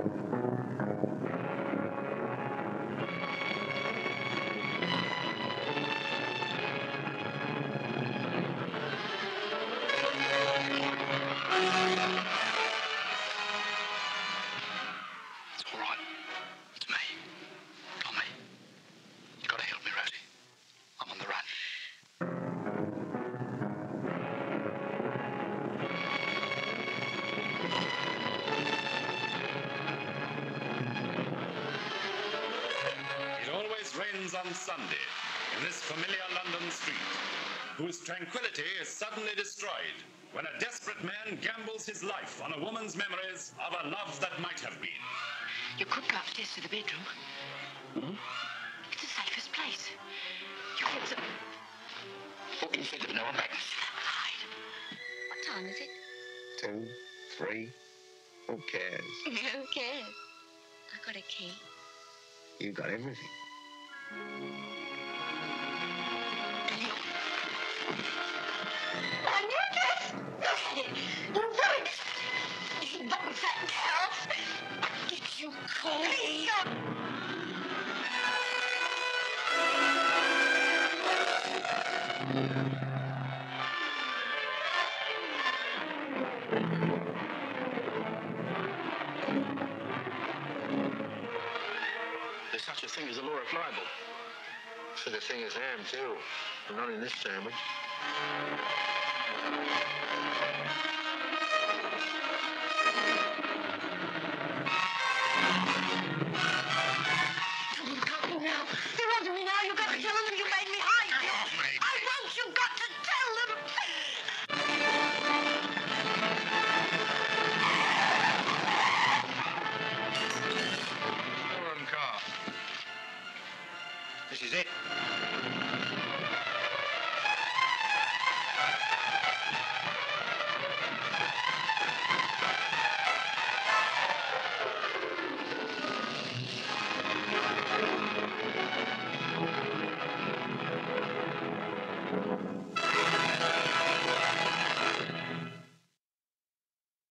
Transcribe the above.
It's all right. It's me. Tommy. You gotta help me, Rosie. I'm on the run. It always rains on Sunday in this familiar London street, whose tranquility is suddenly destroyed when a desperate man gambles his life on a woman's memories of a love that might have been. You could go upstairs to the bedroom. It's the safest place. You get the... What can you think of no one back? Hide. What time is it? 2, 3. Who cares? Who cares? I got a key. You got everything. My new dress! Look at it! You're ruined! You bottom fat cow! Did you call me? There's such a thing as a law of libel. Such a thing as ham, too. But not in this sandwich. Tell them, now. They're under me now. You got to tell them you made